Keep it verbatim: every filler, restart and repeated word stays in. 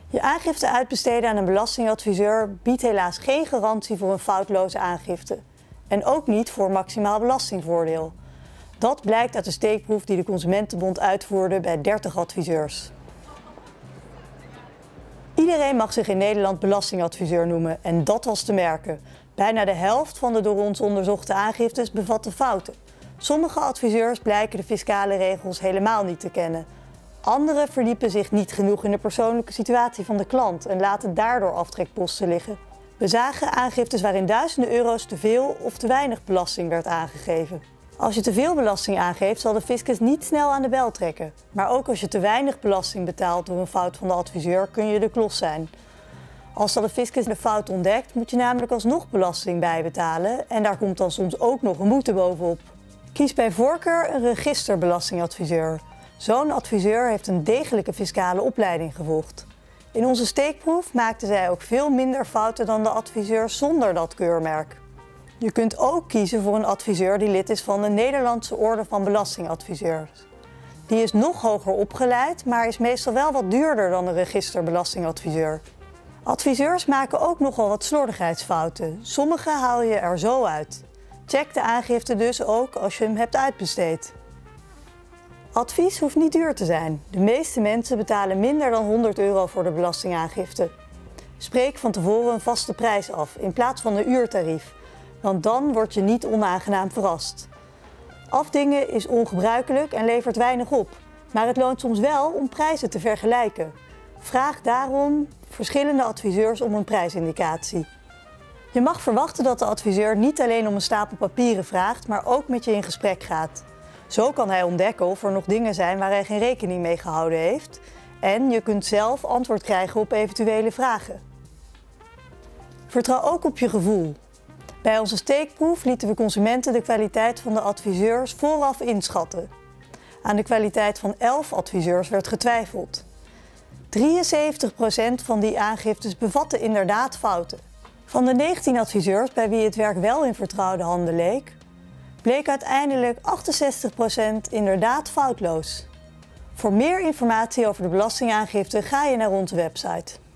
Je aangifte uitbesteden aan een belastingadviseur biedt helaas geen garantie voor een foutloze aangifte. En ook niet voor maximaal belastingvoordeel. Dat blijkt uit de steekproef die de Consumentenbond uitvoerde bij dertig adviseurs. Iedereen mag zich in Nederland belastingadviseur noemen en dat was te merken. Bijna de helft van de door ons onderzochte aangiftes bevatte fouten. Sommige adviseurs blijken de fiscale regels helemaal niet te kennen. Anderen verdiepen zich niet genoeg in de persoonlijke situatie van de klant en laten daardoor aftrekposten liggen. We zagen aangiftes waarin duizenden euro's te veel of te weinig belasting werd aangegeven. Als je te veel belasting aangeeft, zal de fiscus niet snel aan de bel trekken. Maar ook als je te weinig belasting betaalt door een fout van de adviseur, kun je de klos zijn. Als dan de fiscus de fout ontdekt, moet je namelijk alsnog belasting bijbetalen en daar komt dan soms ook nog een boete bovenop. Kies bij voorkeur een registerbelastingadviseur. Zo'n adviseur heeft een degelijke fiscale opleiding gevolgd. In onze steekproef maakten zij ook veel minder fouten dan de adviseurs zonder dat keurmerk. Je kunt ook kiezen voor een adviseur die lid is van de Nederlandse Orde van Belastingadviseurs. Die is nog hoger opgeleid, maar is meestal wel wat duurder dan een registerbelastingadviseur. Adviseurs maken ook nogal wat slordigheidsfouten. Sommige haal je er zo uit. Check de aangifte dus ook als je hem hebt uitbesteed. Advies hoeft niet duur te zijn. De meeste mensen betalen minder dan honderd euro voor de belastingaangifte. Spreek van tevoren een vaste prijs af in plaats van een uurtarief, want dan word je niet onaangenaam verrast. Afdingen is ongebruikelijk en levert weinig op, maar het loont soms wel om prijzen te vergelijken. Vraag daarom verschillende adviseurs om een prijsindicatie. Je mag verwachten dat de adviseur niet alleen om een stapel papieren vraagt, maar ook met je in gesprek gaat. Zo kan hij ontdekken of er nog dingen zijn waar hij geen rekening mee gehouden heeft. En je kunt zelf antwoord krijgen op eventuele vragen. Vertrouw ook op je gevoel. Bij onze steekproef lieten we consumenten de kwaliteit van de adviseurs vooraf inschatten. Aan de kwaliteit van elf adviseurs werd getwijfeld. drieënzeventig procent van die aangiftes bevatten inderdaad fouten. Van de negentien adviseurs bij wie het werk wel in vertrouwde handen leek, bleek uiteindelijk achtenzestig procent inderdaad foutloos. Voor meer informatie over de belastingaangifte ga je naar onze website.